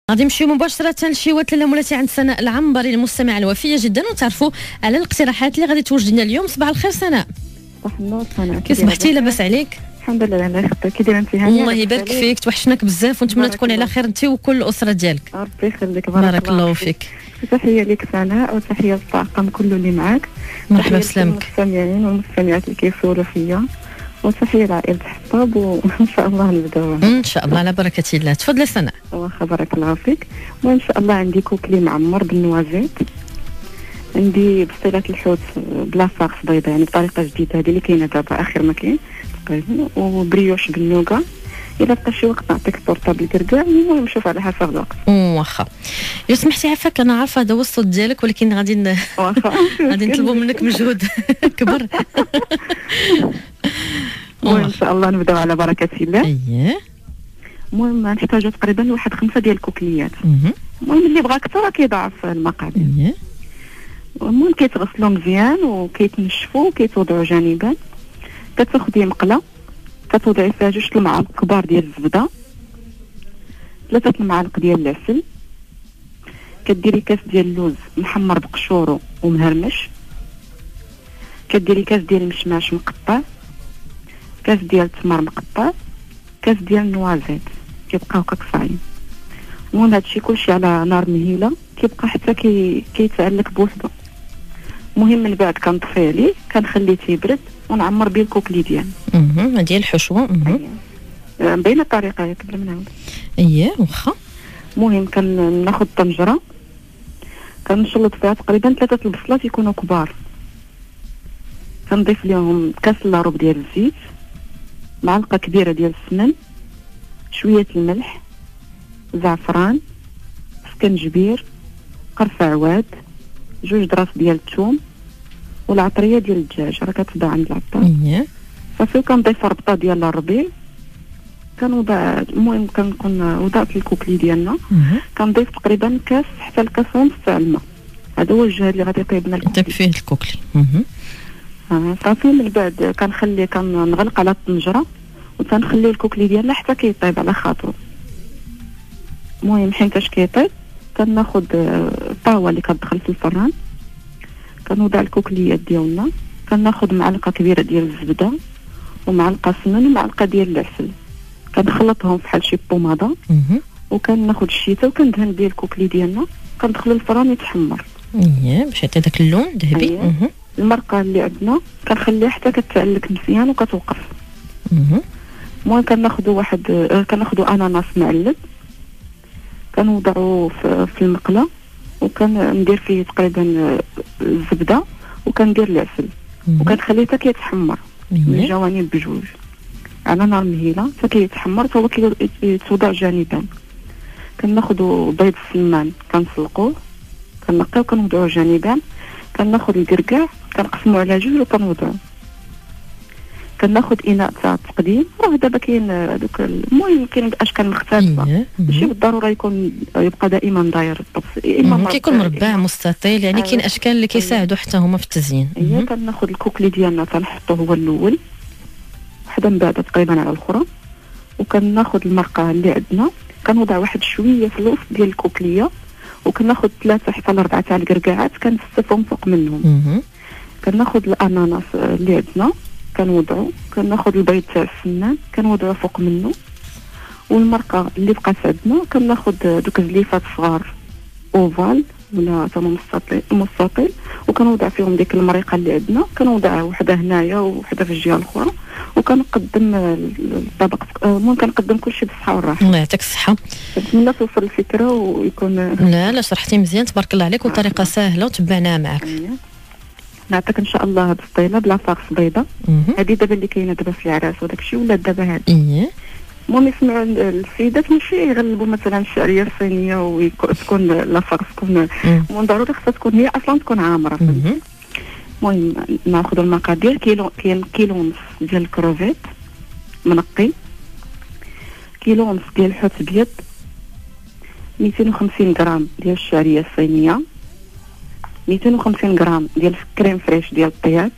غادي نمشيو مباشرة لشيوات لاله مولاتي عند سناء العنبري المستمعة الوفية جدا ونتعرفوا على الاقتراحات اللي غادي توجد لنا اليوم. صباح الخير سناء. صباح النور سناء. كي صبحتي؟ لاباس عليك؟ الحمد لله الله يخطيك. كي دايره انت؟ هانيه. الله يبارك فيك، توحشناك بزاف ونتمنى تكوني على خير انت وكل الاسره ديالك. ربي يخليك. بارك الله فيك. تحيه لك سناء وتحيه للطاقم كله اللي معاك. مرحبا بسلامك. المستمعين والمستمعات اللي كيسولوا فيا وتحيه لعائله حطاب وان شاء الله نبداو ان شاء الله على بركه الله. تفضلي سناء. واخا بارك الله فيك. وان شاء الله عندي كوكلي معمر بالنوازيت، عندي بسطيله الحوت بلا فارس بيضاء يعني بطريقه جديده هذه اللي كاينه دابا اخر ما كاين تقريبا، وبريوش بالنوغا. الا بقى شي وقت نعطيك طورطه بالكركاع، المهم نشوف على حسب الوقت. واخا الا سمحتي عافاك، انا عارفه هذا هو الصوت ديالك ولكن غادي غادي نطلبوا منك مجهود كبر. وان شاء الله نبداو على بركه الله. اييه. المهم نحتاجو تقريبا واحد 5 ديال الكوكليات. المهم اللي بغا اكثر كيضاعف المقادير. اييه. المهم كيتغسلوا مزيان وكيتنشفوا وكيتوضعوا جانبا. كتاخدي مقله كتوضعي فيها 2 المعالق كبار ديال الزبده، 3 المعالق ديال العسل، كديري كاس ديال اللوز محمر بقشورو ومهرمش، كديري كاس ديال المشماش مقطع، كاس ديال التمر مقطع، كاس ديال النوازيت كيبقاو كقصاين. المهم هادشي كلشي على نار مهيله كيبقى حتى كيتعلق بوحدو. المهم من بعد كنطفيه ليه كنخليه تيبرد ونعمر به الكوكلي ديالنا. ديال الحشوه. بين الطريقه ياك بلا ما نعاود. اييه واخا. المهم كناخذ طنجره كنشلط فيها تقريبا 3 البصلات يكونوا كبار، كنضيف لهم كاس الا ربع ديال الزيت، معلقه كبيره ديال السمن، شويه الملح، زعفران، سكنجبير، قرفه عواد، 2 دراس ديال الثوم، والعطريه ديال الدجاج راه كتباع عند العطار. صافي كنضيف ربطه ديال الربيع كنوضع. المهم كنكون وضعت الكوكلي ديالنا كنضيف تقريبا كاس حتى الكاس ونص تاع الماء. هذا هو الجهد اللي غادي يطيب لنا الكوكلي. طيب فيه الكوكلي. صافي من بعد كنغلق على الطنجره وتنخليو الكوكلي ديالنا حتى كيطيب على خاطرو. المهم حيناش كيطيب كناخذ الطاوه اللي كتدخل في الفران، كنوضع الكوكليات ديالنا، كناخذ معلقه كبيره ديال الزبده ومعلقه سمن ومعلقه ديال العسل، كنخلطهم فحال شي بوماده وكناخذ الشيته وكندهن به الكوكلي ديالنا، كندخلو الفران يتحمر. اييه باش يعطي داك اللون ذهبي. المرقه اللي عندنا كنخليها حتى كتعلك مزيان وكتوقف. المهم كناخذو اناناس معلب كنوضعو في المقله وكندير فيه تقريبا الزبده وكندير العسل وكنخليه حتى كيتحمر من الجوانب بجوج على نار مهيله حتى كيتحمر حتى هو كيتوضع جانبا. كناخذوا بيض السمان كنسلقوه كنقيو كنوضعوه جانبا، كناخذ الكركاع كنقسمو على 2 وكنوضعو، كناخذ اناء تاع التقديم. راه دابا كاين هذوك المهم كاين اشكال مختلفه ماشي بالضروره يبقى دائما داير الطبس، اما كيكون مربع مستطيل يعني كاين اشكال اللي كيساعدوا حتى هما في التزيين. كناخذ الكوكلي ديالنا كنحطو هو الاول وحده من بعد تقريبا على الاخرى، وكناخذ المرقه اللي عندنا كنوضع واحد شويه في الوسط ديال الكوكليه، وكناخذ 3 حتى 4 تاع الكركاعات كنستفهم فوق منهم. كناخذ الاناناس اللي عندنا كنوضعو، كناخذ البيض تاع السنان كنوضعو فوق منه، والمرقه اللي بقات عندنا كناخذ دوك الزليفات صغار اوفال ولا تما مستطيل وكنوضع فيهم ديك المريقه اللي عندنا، كنوضع وحده هنايا وحده في الجهه الاخرى وكنقدم الطبق. المهم كنقدم كلشي بالصحه والراحه. الله يعطيك الصحه. نتمنى توصل الفكره ويكون لا شرحتي مزيان تبارك الله عليك وطريقه سهله وتبعناها معك. نعطيك ان شاء الله هاد السطيله بلا فارس بيضه. هذه دابا اللي كاينه دابا في العراس وداك الشيء ولا دابا هذه. المهم يسمعوا السيدات ماشي يغلبوا مثلا الشعريه الصينيه وتكون لا فارس تكون من ضروري خصها تكون هي اصلا تكون عامره. المهم ناخذ المقادير كيلو ونص ديال الكروفيت منقي، كيلو ونص ديال الحوت ابيض، 250 غرام ديال الشعريه الصينيه، 250 غرام ديال الكريم فريش ديال الطياب،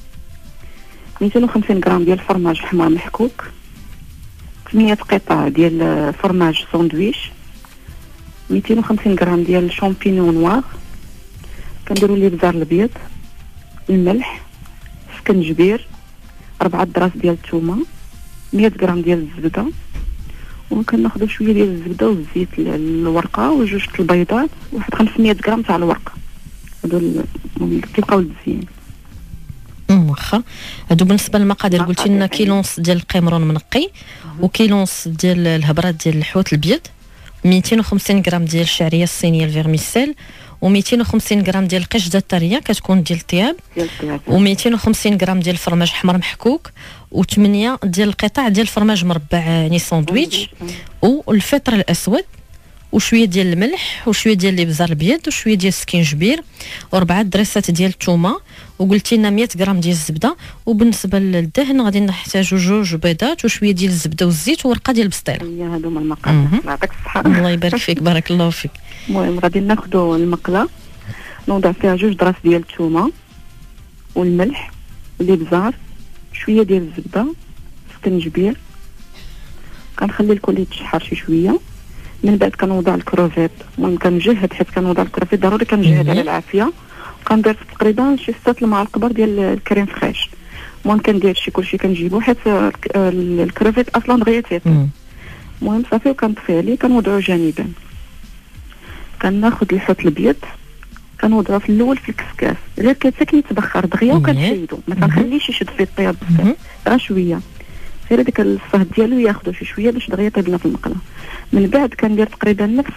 250 غرام ديال الفرماج حمار محكوك، 8 قطع ديال فرماج ساندويش، 250 غرام ديال الشامبينيون نوار، كنديروا ليه البزار الابيض، الملح، سكنجبير، 4 دراس ديال الثومه، 100 غرام ديال الزبده، وكناخذوا شويه ديال الزبده والزيت الورقه وجوج البيضات، واحد 500 غرام تاع الورق. هادو كيبقاو للتزيين. واخا هادو بالنسبه للمقادير قلتي لنا كيلونس ديال القمرون منقي وكيلونس ديال الهبرات ديال الحوت الابيض، 250 غرام ديال الشعريه الصينيه الفيرميسيل، و250 غرام ديال القشده الطريه كتكون ديال الطياب، و250 غرام ديال الفرماج حمر محكوك، و8 ديال القطع ديال الفرماج مربع يعني ساندويتش، والفطر الاسود، وشويه ديال الملح، وشويه ديال الابزار الابيض، وشويه ديال السكينجبير، و4 دريسات ديال الثومه، وقلتي لنا 100 غرام ديال الزبده. وبالنسبه للدهن غادي نحتاجوا 2 بيضات وشويه ديال الزبده والزيت وورقه ديال البسطيله. هي هادو هما المقادير. يعطيك الصحه. الله يبارك فيك، بارك الله فيك. المهم غادي ناخذوا المقله، نوضع فيها 2 دراس ديال الثومه والملح والابزار، شويه ديال الزبده، سكنجبير، كنخلي الكل يتشحر شي شويه. من بعد كنوضع الكروفيت، المهم كنجهد حيت كنوضع الكروفيت ضروري كنجهد على العافيه، كندير تقريبا شي 6 المعالق كبار ديال الكريم فريش. المهم كندير شي كلشي كنجيبو حيت الكروفيت اصلا دغيا تيطيب. المهم صافي وكنطفي عليه، كنوضعو جانبا. كناخذ الحوت الابيض كنوضعو في الاول في الكسكاس، غير كيتبخر دغيا وكنحيدو، ما كنخليش يشد في الطياب بزاف، غير شويه، غير ديك الصهد ديالو ياخذو شي شويه باش دغيا طيب لنا في المقله. من بعد كندير تقريبا نفس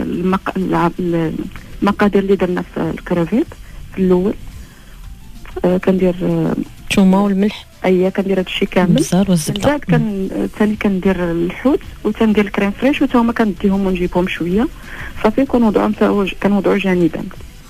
المقادير اللي درنا في الكروفيت في الاول. كندير الثومه والملح، كندير هادشي كامل. البزار والزبده. من بعد ثاني كندير الحوت وتندير الكريم فريش، وتا هما كنديهم ونجيبهم شويه صافي كنوضعوا جانبا.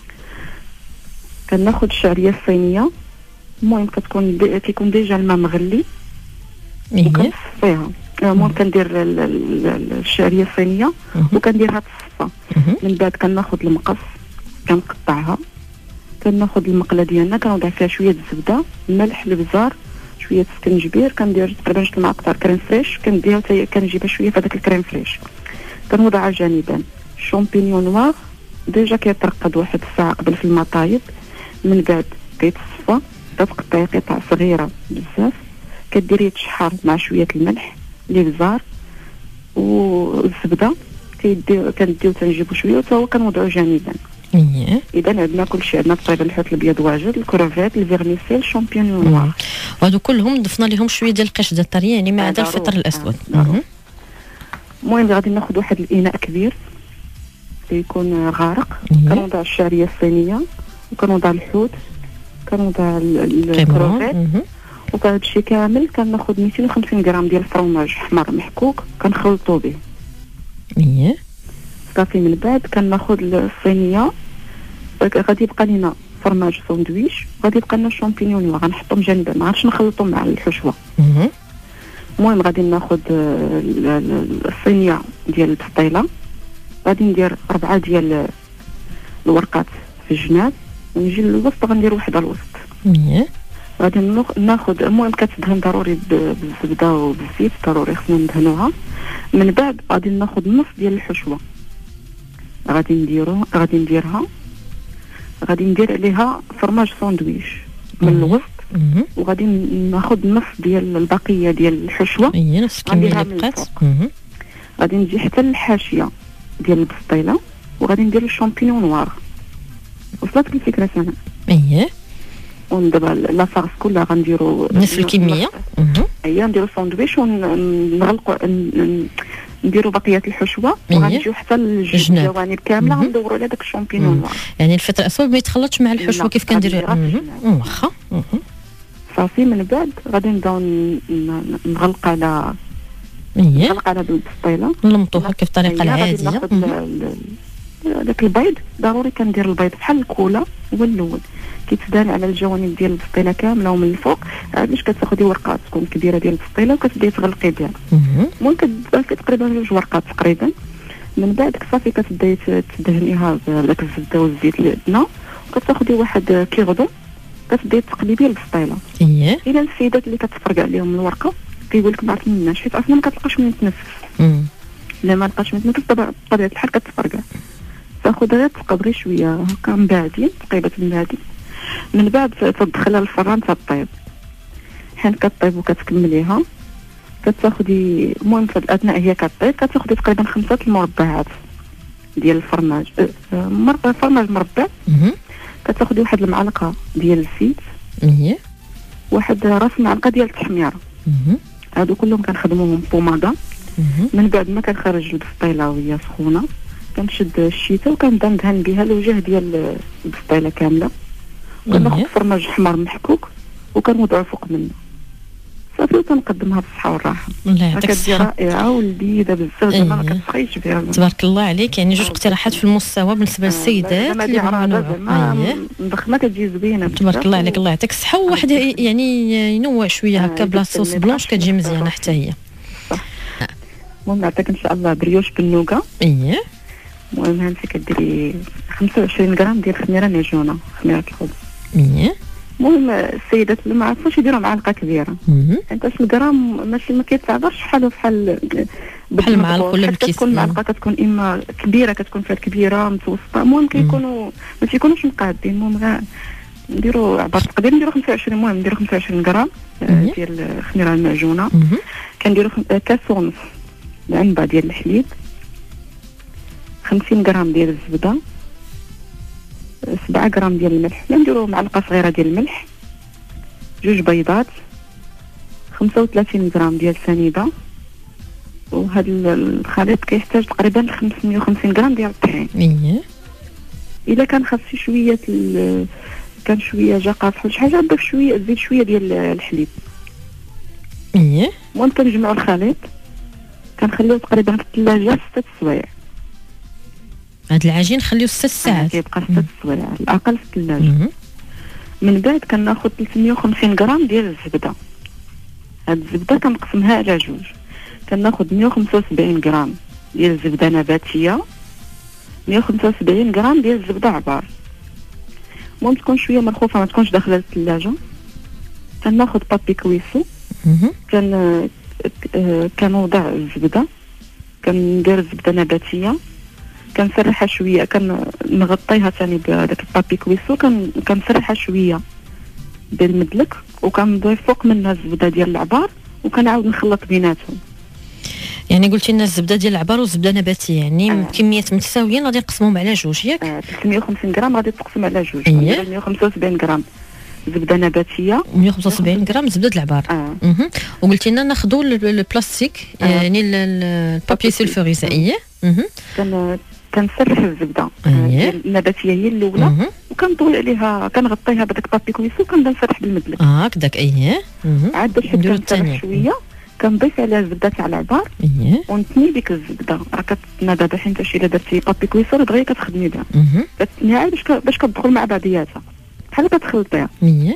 كناخذ الشعريه الصينيه، المهم كيكون ديجا الماء مغلي وكنصفيها. المهم كندير الشعريه الصينيه وكنديرها تصفى. من بعد كناخذ المقص كنقطعها، كناخذ المقله ديالنا كنوضع فيها شويه الزبده، الملح، البزار، شويه السكنجبير، كندير تقريبا 2 معالق تاع الكريم فريش، كنديها كنجيبها شويه في هذاك الكريم فريش، كنوضعها جانبا. الشامبينيون نوار ديجا كيترقد 1 ساعه قبل في الماء طايب. من بعد كيتصفى، كتقطعي قطع صغيره بزاف، كديريه تشحر مع شويه الملح، الابزار والزبده، كنديو تنجيبو شويه وتا هو كنوضعو جانبا. اذا عندنا كلشي، عندنا تقريبا الحوت الابيض واجد، الكروفيت، الفيرميسيل، الشامبينيون نوار، وهادو كلهم ضفنا لهم شويه ديال القشده الطريه يعني ما عدا الفطر الاسود. المهم غادي ناخذ واحد الاناء كبير يكون غارق، كنوضع الشعريه الصينيه وكنوضع الحوت، كنوضع الكروفيت، وبهذا الشيء كامل كناخذ 250 غرام ديال الفرماج حمر محكوك كنخلطو به. صافي من بعد كناخذ الصينيه، غادي يبقى لنا فرماج ساندويش، غادي يبقى لنا الشامبينيون غنحطهم جانبا، ما عرفتش نخلطهم مع الحشوه. المهم غادي ناخذ الصينيه ديال البسطيله، غادي ندير 4 ديال الورقات في الجناب، ونجي للوسط غندير وحده الوسط. غادي ناخذ، المهم كتدهن ضروري بالزبده وبالزيت، ضروري خصنا ندهنوها. من بعد غادي ناخذ نص ديال الحشوه، غادي نديرها، غادي ندير عليها فرماج ساندويش من الوسط، وغادي ناخذ نص ديال البقيه ديال الحشوه نفس الكميه اللي بقات. غادي نجي حتى للحاشيه ديال البسطيله، وغادي ندير الشامبينيون نوار. وصلتك الفكره سنة؟ ودابا لاصاغس كلها غنديرو نفس الكميه. نديرو ساندويش ونغلقو، نديرو بقيه الحشوه، وغنجيو حتى الجوانب كامله غندورو على داك الشامبينيون نوار. يعني الفطر الاسود ما يتخلطش مع الحشوه كيف كنديرو. واخا. صافي من بعد غادي نبداو نغلق على البسطيله، نلمطوها كيف الطريقه العاديه. داك البيض ضروري كندير البيض بحال الكولا هو الاول، كيتدان على الجوانب ديال البسطيله كامله ومن الفوق، باش كتاخدي ورقه تكون كبيره ديال البسطيله وكتبداي تغلقي بها. المهم كتبان تقريبا 2 ورقات تقريبا. من بعد صافي كتبداي تدهنيها بداك الزبده والزيت اللي عندنا، وكتاخدي واحد كيغدو كتبداي تقلبي البسطيله. الى السيدات اللي كتفرق عليهم الورقه كيقول لك ما عرفتناش، حيت اصلا ما كتلقاش من تنفس. لا ما لقاش ما بطبيعه الحال كتفرقع. تاخذها تبقى غير شويه هكا مبعدين تقيبات مبعدين، من بعد تدخلها للفران تطيب. حين كطيب وكتكمليها كتاخدي، المهم في الاثناء هي كطيب كتاخدي تقريبا 5 المربعات ديال الفرماج، فرماج مربع. كتاخدي واحد المعلقه ديال الزيت، واحد راس معلقه ديال التحميره. هادو كلهم كنخدموهم بوماده. من بعد ما كنخرج البسطيله وهي سخونه كنشد الشيته وكنبدا ندهن بها الوجه ديال البسطيله كامله، وكناخد فرماج حمر محكوك وكنوضعو فوق منه صافي، وكنقدمها بالصحه والراحه. الله يعطيك الصحه، رائعه ولذيذه بزاف، زعما ما كتبقيش بها. تبارك الله عليك. يعني جوج اقتراحات في المستوى بالنسبه للسيدات اللي ما كتجي زوينه. تبارك الله عليك، الله يعطيك الصحه. وواحد يعني ينوع شويه هكا بلا صوص بلونش كتجي مزيانه حتى هي. المهم نعطيك ان شاء الله بريوش بالنوكا. المهم انت كديري 25 غرام ديال خميره معجونه، خميره الخبز. المهم السيدات اللي ما عرفوش يديروا معلقه كبيره، حيت الغرام ماشي ما كيتعبرش بحال المعلقه ولا الكيس. كتكون المعلقه كتكون اما كبيره كتكون فيها كبيره متوسطه، المهم كيكونوا ما تيكونوش مقادين. المهم غير نديروا عبر تقدير نديروا 25، المهم نديروا 25 غرام ديال الخميره المعجونه. كنديروا كاس ونص العنبه ديال الحليب، 50 غرام ديال الزبده، 7 غرام ديال الملح، نديروا معلقه صغيره ديال الملح، 2 بيضات، 35 غرام ديال سنيده. وهذا الخليط كيحتاج تقريبا 550 غرام ديال الطحين. الا كان خاص شويه كان شويه جا قاصح ولا شي حاجه نضيف شويه، زيد شويه ديال الحليب. المهم كنجمعوا الخليط كنخليوه تقريبا في الثلاجه 6 سوايع. هاد العجين خليوه 6 ساعات. كيبقى 6 سوايع الاقل في الثلاجه. من بعد كناخذ 350 غرام ديال الزبده. هاد الزبده كنقسمها على جوج، كناخذ 175 غرام ديال الزبده نباتيه، 175 غرام ديال الزبده عبار. المهم تكون شويه مرخوفه ما تكونش داخله الثلاجه. كناخذ بابي كويسو، كنوضع الزبده، كندير الزبده نباتيه، كنسرحها شويه، كنغطيها ثاني بداك البابي كويسو، كنسرحها شويه بالمدلك، وكنضيف فوق منها الزبده ديال العبار، وكنعاود نخلط بيناتهم. يعني قلتي لنا الزبده ديال العبار والزبده نباتيه، يعني كميات متساويين غادي نقسمهم على جوج ياك؟ 350 غرام غادي تقسم على جوج. 175 غرام زبده نباتيه، 175 غرام زبده العبار. وقلتي لنا ناخذوا البلاستيك، يعني البابي سلفوريزا. كنسرح الزبده النباتيه هي الاولى، وكنطوي عليها كنغطيها بداك بابي كويسو، وكنبدا نسرح بالمدلك هكذاك. عاد باش كنسرح شويه كنضيف عليها الزبده تاع العبار، ونتني ديك الزبده راه كتتنى دابا، حيت الا درتي بابي كويسو دغيا كتخدمي بها، كتني عاد باش كتدخل مع بعضياتها بحال كتخلطيها.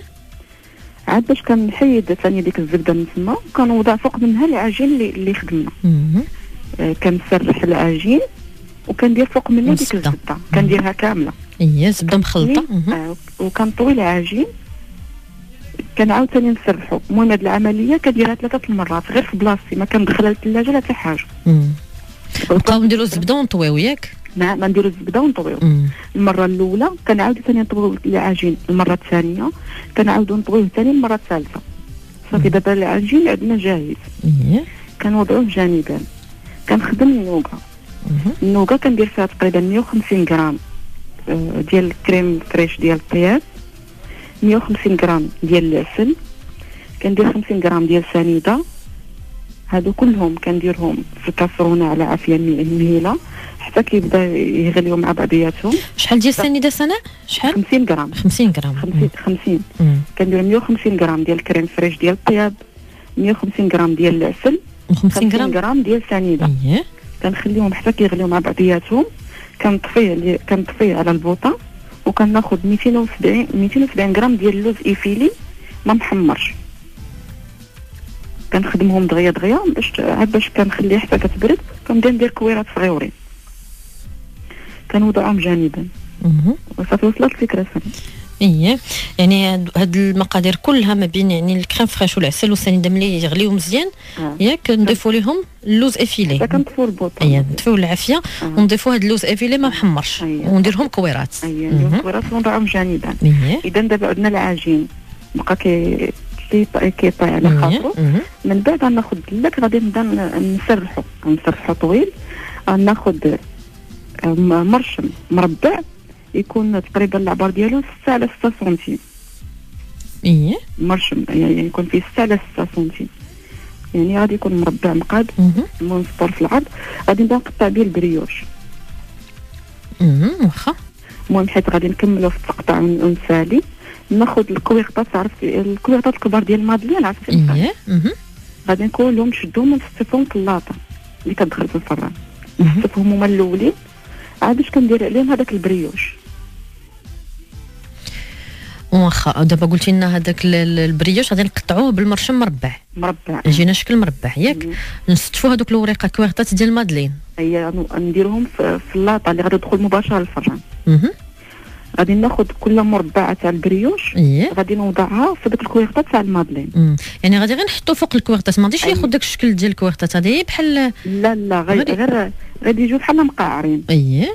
عاد باش كنحيد ثاني ديك الزبده من تما، وكنوضع فوق منها العجين اللي خدمنا. كنسرح العجين وكندير فوق منه ديك الزبده، كنديرها كامله زبده مخلطه. وكنطوي العجين، كنعاود ثاني نسرحو. المهم هاد العمليه كنديرها 3 المرات غير في بلاصتي، ما كندخلها للثلاجه لا حتى حاجه. نبقاو نديرو الزبده ونطويو ياك؟ نعم، ما نديرو الزبده ونطويو. المره الاولى كنعاودو ثاني نطويو العجين، المره الثانيه كنعاودو نطويوه ثاني المره الثالثه. صافي دابا العجين عندنا جاهز. كنوضعوه جانبا. كنخدم النوكا. النوكا كندير فيها تقريبا 150 غرام ديال الكريم فريش ديال الطياب، 150 غرام ديال العسل، كندير 50 غرام ديال سنيده. هادو كلهم كنديرهم في كاسرونه على عافيه مهيله حتى كيبدا يغليو مع بعضياتهم. شحال ديال السنيده سناء؟ شحال؟ 50 غرام. 50 غرام. 50. كندير 150 غرام ديال الكريم فريش ديال الطياب، 150 غرام ديال العسل، 50 غرام ديال السنيده. كنخليهم حتى كيغليو مع بعضياتهم. كنطفيه على البوطه، وكناخذ 270 غرام ديال اللوز ايفيلي ما محمرش. كنخدمهم دغيا باش كنخليه حتى كتبرد. كنبدا ندير كويرات صغيورين كنوضعهم جانبا. وصافي وصلت الفكره. ايه يعني هاد المقادير كلها ما بين يعني الكريم فريش والعسل والسنيده ملي يغليو مزيان ياك نضيفوا لهم اللوز افيلي. كنطفوا البوطه اييه نطفيو العافيه ونضيفوا هاد اللوز افيلي ما محمرش ونديرهم كويرات. اييه نديرهم كويرات ونضعهم جانبا. اذا دابا عندنا العجين بقى كيطيع على خاطرو، من بعد غناخذ دلاك غادي نبدا نسرحو طويل. غناخذ مرشم مربع يكون تقريبا العبار ديالو 6 على 6 سنتيم. ايه مرشم يعني يكون فيه 6 على 6 سنتيم، يعني غادي يكون مربع مقاد منسطر في العرض. غادي نبدا نقطع به البريوش. واخا المهم حيت غادي نكملو في التقطاع ونسالي. ناخذ الكويغطات، عرفتي الكويغطات الكبار ديال المادلين عرفتي؟ ايه غادي نكون نشدوهم ونستفهم في اللاطه اللي كتدخل في الفران. نستفهم هما الاولين عاد باش كندير عليهم هذاك البريوش. واخا دابا قلتي لنا هذاك البريوش غادي نقطعوه بالمرشم مربع يجينا شكل مربع ياك. نستفوا هذوك الوريقه كويغطات ديال المادلين نديرهم في اللاطه اللي غادي تدخل مباشره للفران. غادي ناخذ كل مربع تاع البريوش غادي نوضعها في داك الكويغطات تاع المادلين. يعني غادي غير نحطو فوق الكويغطات، ما غاديش ياخذ داك الشكل ديال الكويغطات هذه بحال لا غير غادي يجيو بحال مقعرين.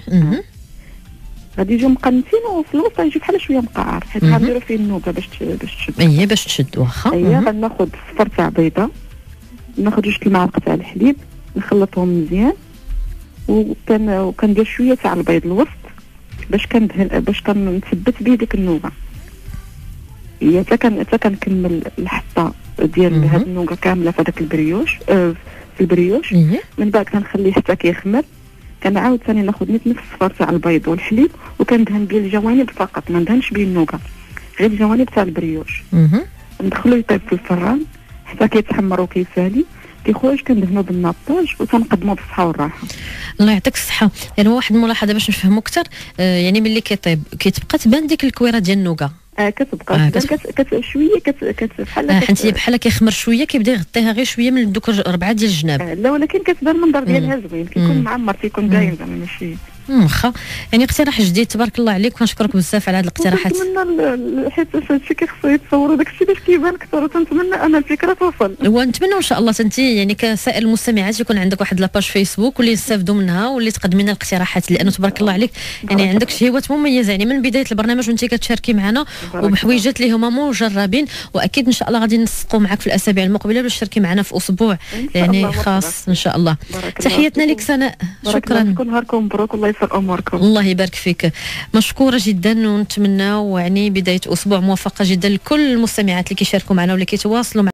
غادي يجيو مقنتين وفي الوسط يجيو بحال شويه مقعر حيت غنديرو فيه النوكه باش تشد. باش تشد واخا. غناخذ صفر تاع بيضه، ناخذ 2 المعالق تاع الحليب نخلطهم مزيان، وكندير شويه تاع البيض الوسط باش كنثبت به ديك النوغه. هي حتى كنكمل الحطه ديال هاد النوغه كامله في هذاك البريوش في البريوش. من بعد كنخليه حتى كيخمر، كنعاود ثاني ناخذ نفس الصفار تاع البيض والحليب وكندهن به الجوانب فقط، ما ندهنش به النوغه، غير الجوانب تاع البريوش. ندخلو يطيب في الفران حتى كيتحمر وكيسالي، كيخرج كندهنو بالناباج وتنقدمو بالصحه والراحه. الله يعطيك الصحه. يعني واحد الملاحظه باش نفهمو اكثر، يعني ملي كيطيب كتبقى تبان ديك الكويره ديال النوغه. كتبقى شويه بحال حيت هي كيخمر شويه كيبدا يغطيها غير شويه من دوك 4 ديال الجناب. لا ولكن كتبان المنظر ديالها زوين، كيكون معمر كيكون باين زعما ماشي. واخا يعني اقتراح جديد تبارك الله عليك وكنشكرك بزاف على هذه الاقتراحات. نتمنى حيت هادشي كيخصو يتصوروا داكشي باش كيبان اكثر، وتنتمنى انا الفكره توصل. ونتمنى ان شاء الله انت يعني كسائر المستمعات يكون عندك واحد لاباج فيسبوك واللي يستافدوا منها واللي تقدمي لنا الاقتراحات، لانه تبارك الله عليك يعني عندك شهوات مميزه يعني من بدايه البرنامج وانت كتشاركي معنا وبحويجات اللي هما مجربين، واكيد ان شاء الله غادي نسقوا معك في الاسابيع المقبله باش تشاركي معنا في اسبوع يعني خاص ان شاء الله. تحياتنا لك سناء، شكرا. كل نهاركم مبروك، الله يسر اموركم. الله يبارك فيك، مشكوره جدا، ونتمنى يعني بدايه اسبوع موفقه جدا لكل المستمعات اللي كيشاركوا معنا واللي كيتواصلوا